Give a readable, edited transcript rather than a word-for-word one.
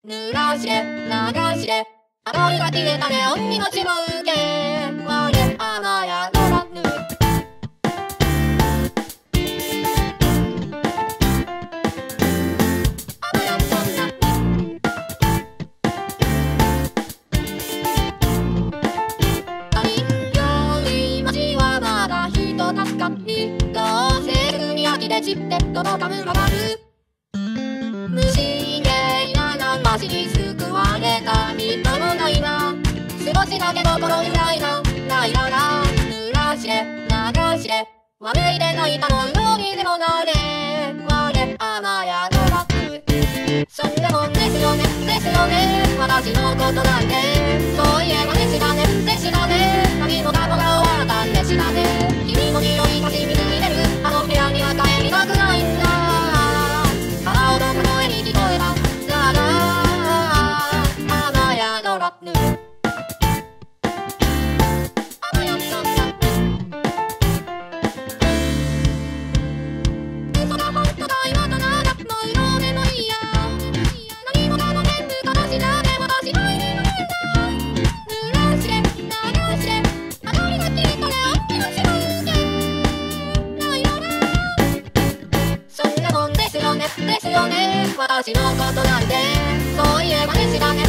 濡らして流して明かりが消えたネオンに街も受け我雨宿らぬ雨やそんな他人より街はまだ人助かりどうせすぐに飽きて散って届かぬがある虫芸な話に救われたみたもないな少しだけ心うらいなライララ濡らして流して悪いで泣いたのどうにでもなれ我雨宿らぬそんなもんですよねですよね私のことなんてそういえばでしたねでしたね何もかもが終わったんでしたね君の匂いが染みついてるあの部屋には帰りたくないんだ母男の声に聞こえたさあ雨宿らぬ雨やそんな嘘が本当だ今とならもう色でもいいや何もかも全部正しだね私愛になるんだ濡らして流して明かりが消えたら秋の島行けライララそんなもんですよねですよね私のことなんてそういえばでしたね